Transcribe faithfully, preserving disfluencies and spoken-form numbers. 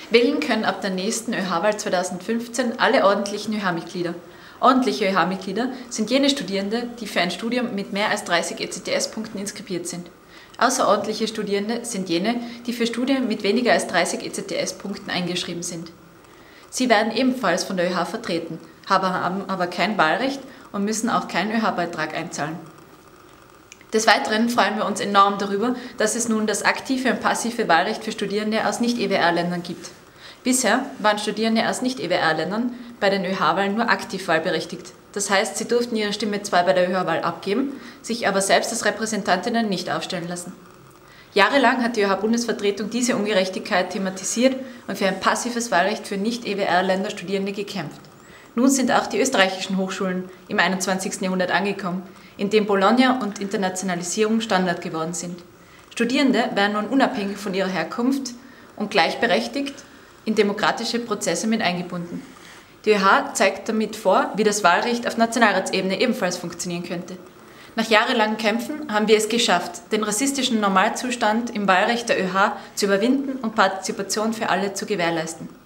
Wählen können ab der nächsten ÖH-Wahl zweitausendfünfzehn alle ordentlichen ÖH-Mitglieder. Ordentliche ÖH-Mitglieder sind jene Studierende, die für ein Studium mit mehr als dreißig E C T S-Punkten inskribiert sind. Außerordentliche Studierende sind jene, die für Studien mit weniger als dreißig E C T S-Punkten eingeschrieben sind. Sie werden ebenfalls von der ÖH vertreten, haben aber kein Wahlrecht und müssen auch keinen ÖH-Beitrag einzahlen. Des Weiteren freuen wir uns enorm darüber, dass es nun das aktive und passive Wahlrecht für Studierende aus Nicht-E W R-Ländern gibt. Bisher waren Studierende aus Nicht-E W R-Ländern bei den ÖH-Wahlen nur aktiv wahlberechtigt. Das heißt, sie durften ihre Stimme zwar bei der ÖH-Wahl abgeben, sich aber selbst als Repräsentantinnen nicht aufstellen lassen. Jahrelang hat die ÖH-Bundesvertretung diese Ungerechtigkeit thematisiert und für ein passives Wahlrecht für Nicht-E W R-Länder-Studierende gekämpft. Nun sind auch die österreichischen Hochschulen im einundzwanzigsten Jahrhundert angekommen, in dem Bologna und Internationalisierung Standard geworden sind. Studierende werden nun unabhängig von ihrer Herkunft und gleichberechtigt in demokratische Prozesse mit eingebunden. Die ÖH zeigt damit vor, wie das Wahlrecht auf Nationalratsebene ebenfalls funktionieren könnte. Nach jahrelangen Kämpfen haben wir es geschafft, den rassistischen Normalzustand im Wahlrecht der ÖH zu überwinden und Partizipation für alle zu gewährleisten.